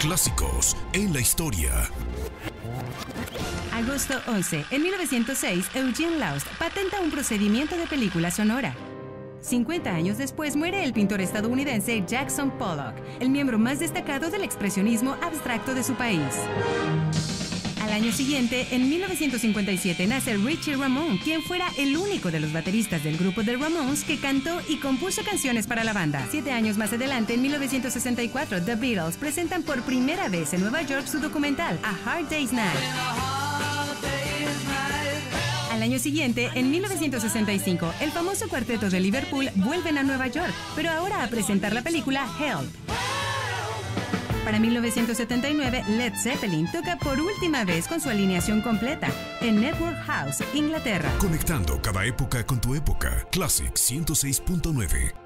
Clásicos en la historia. Agosto 11. En 1906, Eugene Laust patenta un procedimiento de película sonora. 50 años después muere el pintor estadounidense Jackson Pollock, el miembro más destacado del expresionismo abstracto de su país. Al año siguiente, en 1957, nace Richie Ramone, quien fuera el único de los bateristas del grupo The Ramones que cantó y compuso canciones para la banda. 7 años más adelante, en 1964, The Beatles presentan por primera vez en Nueva York su documental A Hard Day's Night. Al año siguiente, en 1965, el famoso cuarteto de Liverpool vuelven a Nueva York, pero ahora a presentar la película Help. Para 1979, Led Zeppelin toca por última vez con su alineación completa en Network House, Inglaterra. Conectando cada época con tu época. Classic 106.9.